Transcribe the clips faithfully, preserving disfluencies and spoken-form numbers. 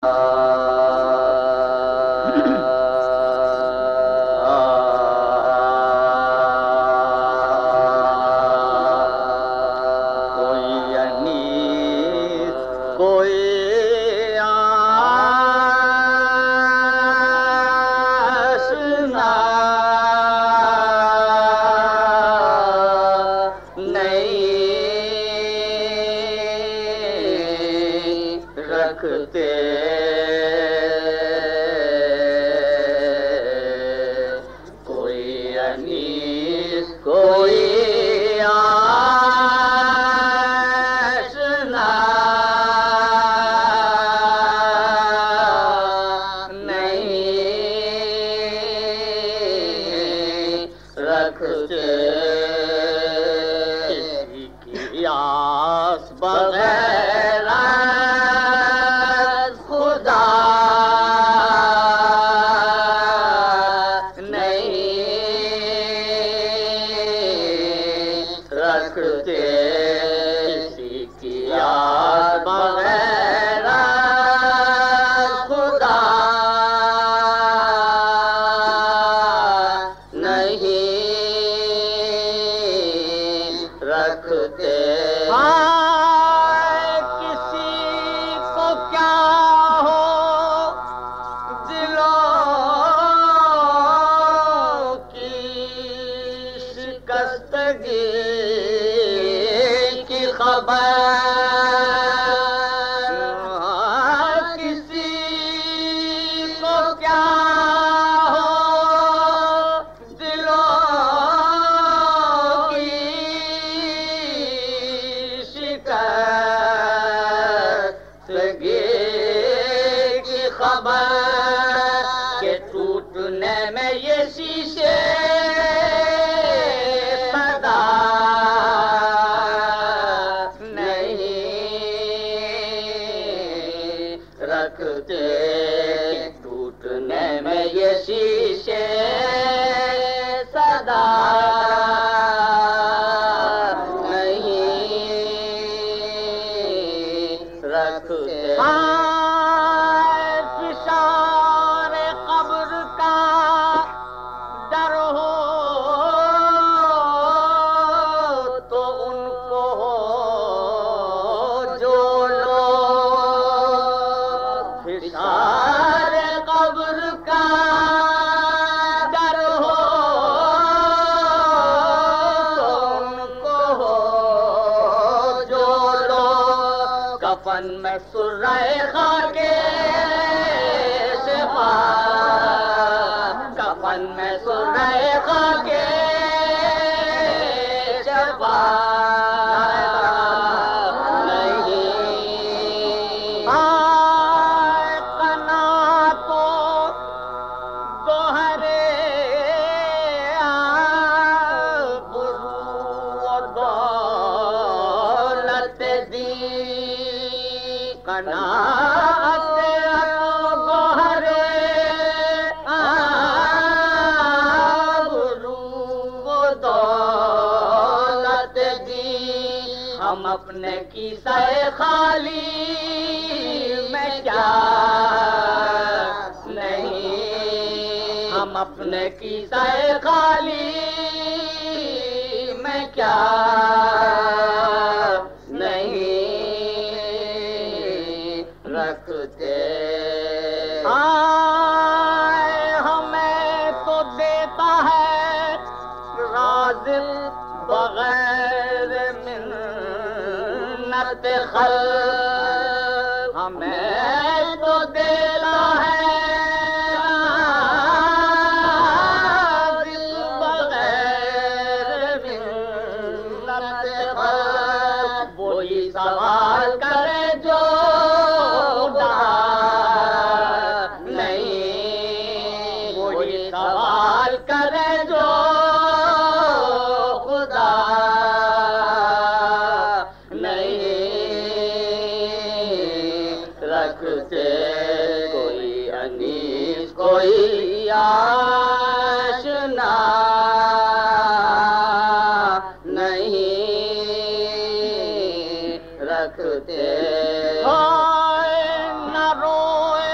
रखते न रोए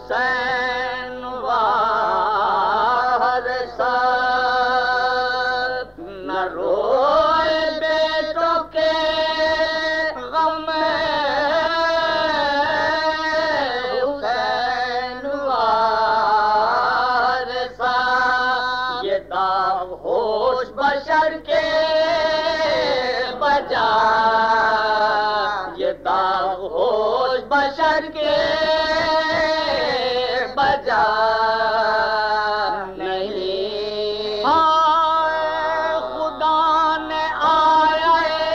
हुसैन वारसा न रोए बेटों के गम में, हुसैन वारसा ये दाग होश बशर के बजा, ये दाग होश बशर के बजा नहीं। हाय खुदा ने आया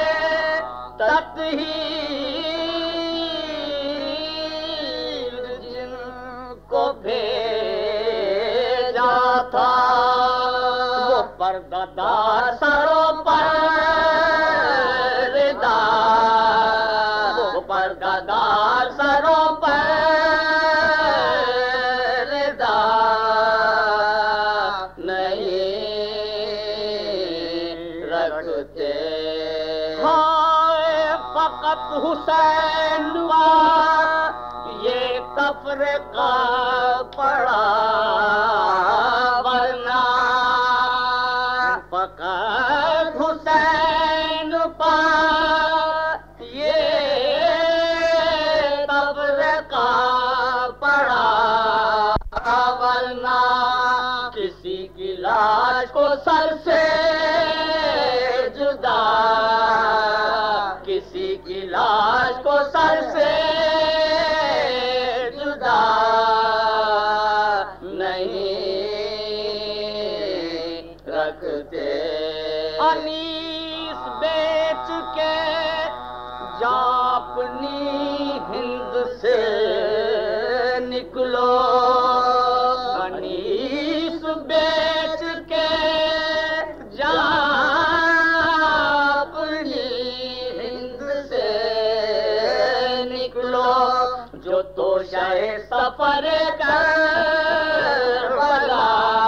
तत्हीर जिनको भेजा था, वो पर्दादार सरों पर रिदा, वो पर्दादार सरों पर रिदा नहीं रखते। हाय फकत हुसैन वा ये तफरीका पड़ा, वरना फकत हुसैन पा ये तफरीका पड़ा, वरना किसी की लाश को सर से जुदा, किसी की लाश को सर से जुदा नहीं रखते। अनीस बेच के जा अपनी हिंद से निकलो, अनीस बेच के जा अपनी हिंद से निकलो, जो तो शाहे सफर कर बला,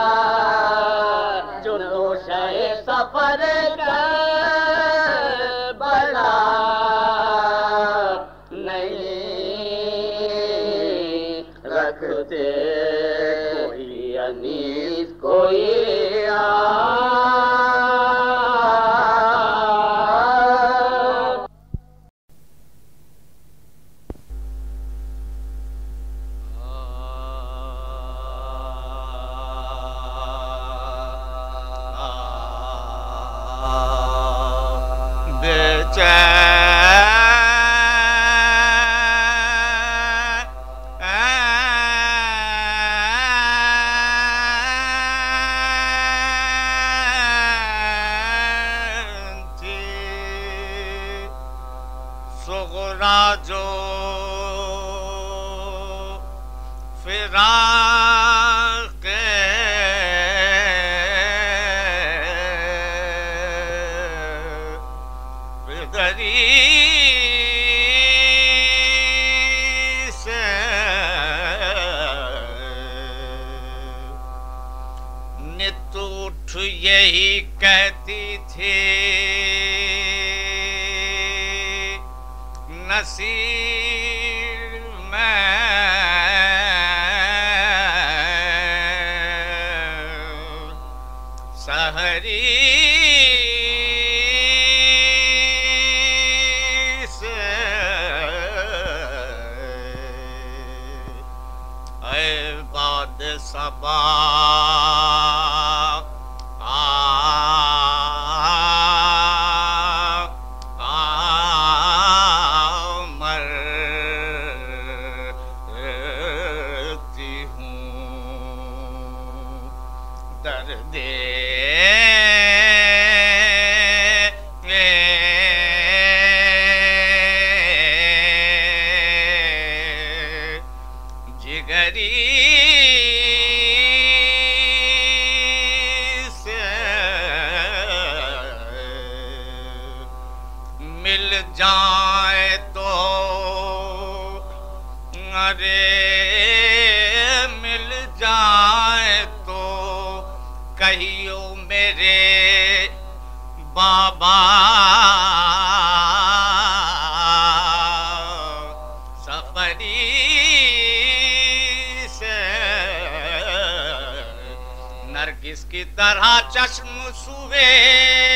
जो तो शाहे सफर कर बला नहीं रखते। कोई अनीस कोई आ जो फिराक बेदरी से नित उठ यही कहती थी, नसीर में सहरी से ऐ बाद सबा जाए तो अरे मिल जाए तो कहियो मेरे बाबा सफरी इसकी तरह चश्म सुबे